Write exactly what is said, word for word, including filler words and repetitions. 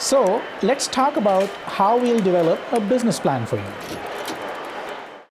So let's talk about how we'll develop a business plan for you.